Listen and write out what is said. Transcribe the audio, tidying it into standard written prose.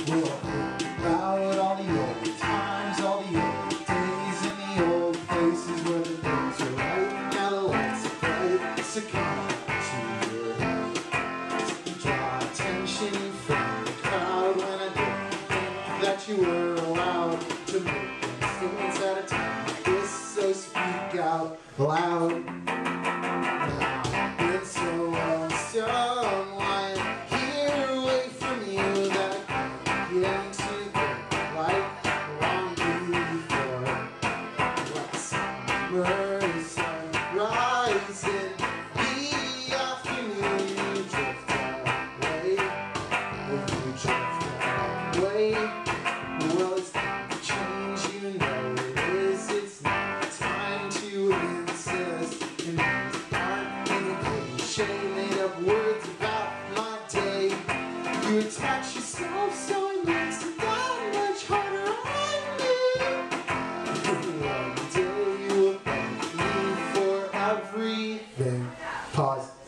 We'll think about all the old times, all the old days, and the old places where the things were right. Now the lights are bright, so come to your head. Draw attention from the crowd when I didn't think that you were allowed to make statements at a time like this, so speak out loud. It's so someone here away from you that begin to think like long before. Like summer sun rising, the afternoon you drift away. When you drift away, well, it's time to change, you know it is. It's not time to insist. And these aren't any cliche made up words about my day. You attach yourself so it makes it that much harder on me. One day you will thank me for everything. Pause.